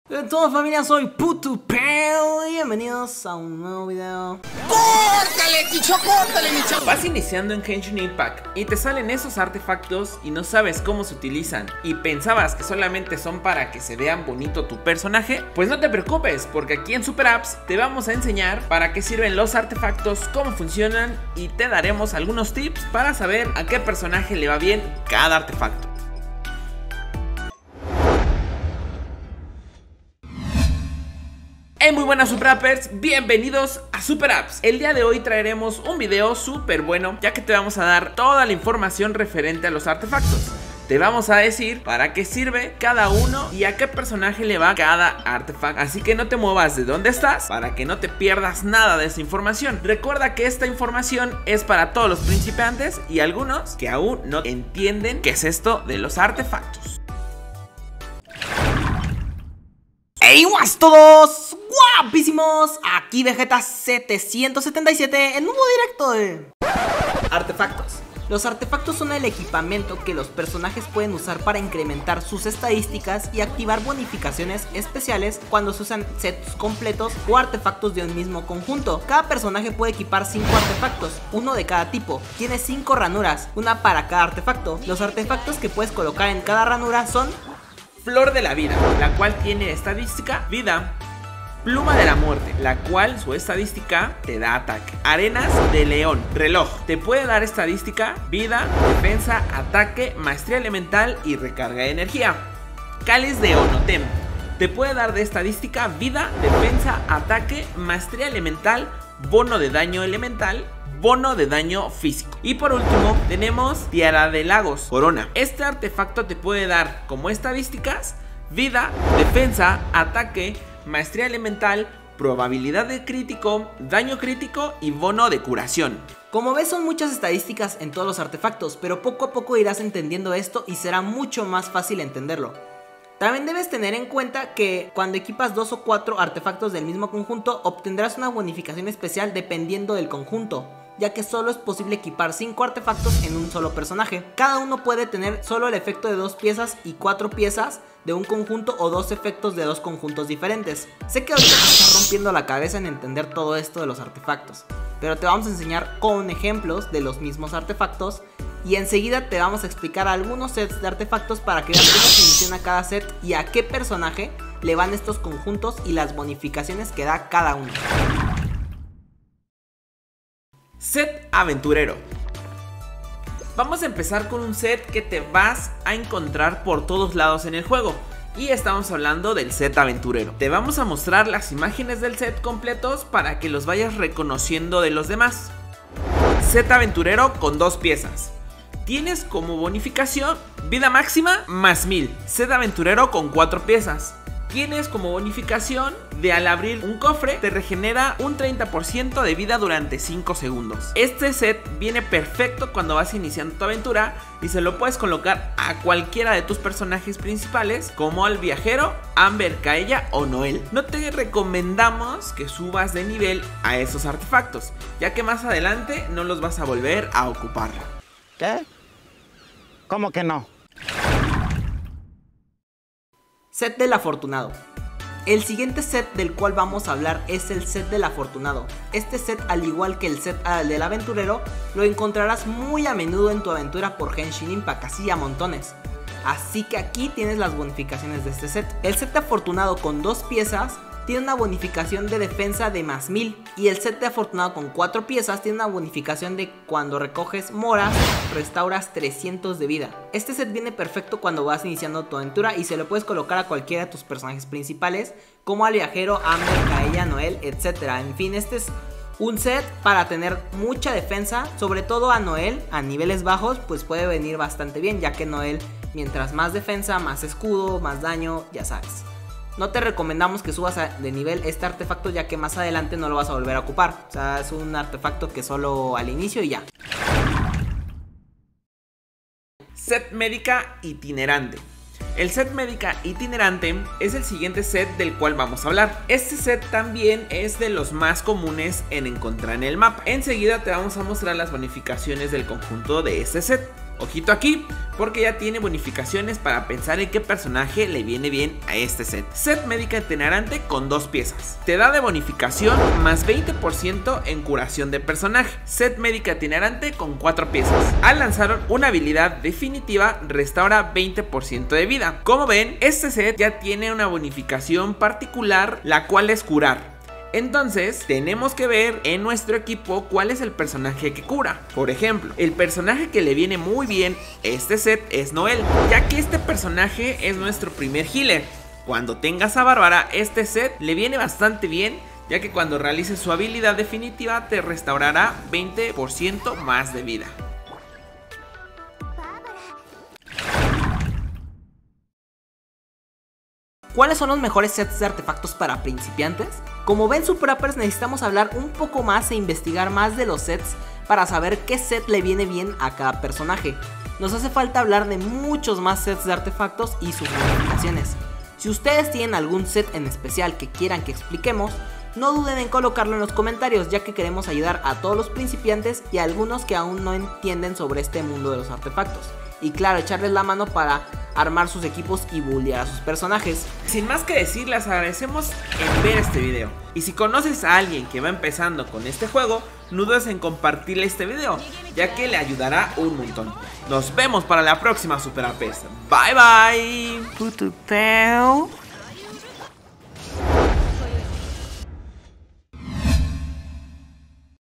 Todo familia, soy Putupeo y bienvenidos a un nuevo video. ¡Córtale, Chicho, córtale, mi chavo! Vas iniciando en Genshin Impact y te salen esos artefactos y no sabes cómo se utilizan y pensabas que solamente son para que se vean bonito tu personaje. Pues no te preocupes, porque aquí en Super Apps te vamos a enseñar para qué sirven los artefactos, cómo funcionan y te daremos algunos tips para saber a qué personaje le va bien cada artefacto. Muy buenas Super Appers, bienvenidos a Super Apps. El día de hoy traeremos un video súper bueno, ya que te vamos a dar toda la información referente a los artefactos. Te vamos a decir para qué sirve cada uno y a qué personaje le va cada artefacto. Así que no te muevas de donde estás para que no te pierdas nada de esa información. Recuerda que esta información es para todos los principiantes y algunos que aún no entienden qué es esto de los artefactos. ¡Hey, guas todos! ¡Guapísimos! Aquí Vegeta777 en un nuevo directo de artefactos. Los artefactos son el equipamiento que los personajes pueden usar para incrementar sus estadísticas y activar bonificaciones especiales cuando se usan sets completos o artefactos de un mismo conjunto. Cada personaje puede equipar 5 artefactos, uno de cada tipo. Tiene 5 ranuras, una para cada artefacto. Los artefactos que puedes colocar en cada ranura son Flor de la vida, la cual tiene estadística vida. Pluma de la muerte, la cual su estadística te da ataque. Arenas de león, reloj, te puede dar estadística, vida, defensa, ataque, maestría elemental y recarga de energía. Cáliz de Onotem, te puede dar de estadística, vida, defensa, ataque, maestría elemental, bono de daño elemental, bono de daño físico. Y por último tenemos Tiara de Lagos, corona. Este artefacto te puede dar como estadísticas vida, defensa, ataque, maestría elemental, probabilidad de crítico, daño crítico y bono de curación. Como ves, son muchas estadísticas en todos los artefactos, pero poco a poco irás entendiendo esto y será mucho más fácil entenderlo. También debes tener en cuenta que cuando equipas 2 o 4 artefactos del mismo conjunto, obtendrás una bonificación especial dependiendo del conjunto, ya que solo es posible equipar 5 artefactos en un solo personaje. Cada uno puede tener solo el efecto de 2 piezas y 4 piezas de un conjunto o 2 efectos de 2 conjuntos diferentes. Sé que ahorita te está rompiendo la cabeza en entender todo esto de los artefactos, pero te vamos a enseñar con ejemplos de los mismos artefactos y enseguida te vamos a explicar algunos sets de artefactos para que veas cómo funciona cada set y a qué personaje le van estos conjuntos y las bonificaciones que da cada uno. Set aventurero. Vamos a empezar con un set que te vas a encontrar por todos lados en el juego. Y estamos hablando del set aventurero. Te vamos a mostrar las imágenes del set completos para que los vayas reconociendo de los demás. Set aventurero con 2 piezas. Tienes como bonificación vida máxima más 1000. Set aventurero con 4 piezas. Tienes como bonificación de al abrir un cofre te regenera un 30% de vida durante 5 segundos. Este set viene perfecto cuando vas iniciando tu aventura y se lo puedes colocar a cualquiera de tus personajes principales, como al viajero, Amber, Kaeya o Noel. No te recomendamos que subas de nivel a esos artefactos, ya que más adelante no los vas a volver a ocupar. ¿Qué? ¿Cómo que no? Set del afortunado. El siguiente set del cual vamos a hablar es el set del afortunado. Este set, al igual que el set del aventurero, lo encontrarás muy a menudo en tu aventura por Genshin Impact, así a montones. Así que aquí tienes las bonificaciones de este set. El set de afortunado con 2 piezas tiene una bonificación de defensa de más 1000. Y el set de afortunado con 4 piezas tiene una bonificación de cuando recoges moras, restauras 300 de vida. Este set viene perfecto cuando vas iniciando tu aventura y se lo puedes colocar a cualquiera de tus personajes principales, como al viajero, Amber, Kaeya, Noel, etc. En fin, este es un set para tener mucha defensa, sobre todo a Noel a niveles bajos, pues puede venir bastante bien, ya que Noel, mientras más defensa, más escudo, más daño, ya sabes. No te recomendamos que subas de nivel este artefacto, ya que más adelante no lo vas a volver a ocupar. O sea, es un artefacto que solo al inicio y ya. Set médica itinerante. El set médica itinerante es el siguiente set del cual vamos a hablar. Este set también es de los más comunes en encontrar en el mapa. Enseguida te vamos a mostrar las bonificaciones del conjunto de este set. Ojito aquí, porque ya tiene bonificaciones para pensar en qué personaje le viene bien a este set. Set médica itinerante con 2 piezas. Te da de bonificación más 20% en curación de personaje. Set médica itinerante con 4 piezas. Al lanzar una habilidad definitiva, restaura 20% de vida. Como ven, este set ya tiene una bonificación particular, la cual es curar. Entonces tenemos que ver en nuestro equipo cuál es el personaje que cura. Por ejemplo, el personaje que le viene muy bien este set es Noel, ya que este personaje es nuestro primer healer. Cuando tengas a Bárbara, este set le viene bastante bien, ya que cuando realices su habilidad definitiva te restaurará 20% más de vida. ¿Cuáles son los mejores sets de artefactos para principiantes? Como ven, Superappers, necesitamos hablar un poco más e investigar más de los sets para saber qué set le viene bien a cada personaje. Nos hace falta hablar de muchos más sets de artefactos y sus modificaciones. Si ustedes tienen algún set en especial que quieran que expliquemos, no duden en colocarlo en los comentarios, ya que queremos ayudar a todos los principiantes y a algunos que aún no entienden sobre este mundo de los artefactos. Y claro, echarles la mano para armar sus equipos y bullear a sus personajes. Sin más que decir, les agradecemos en ver este video. Y si conoces a alguien que va empezando con este juego, no dudes en compartirle este video, ya que le ayudará un montón. Nos vemos para la próxima Superappers. Bye bye.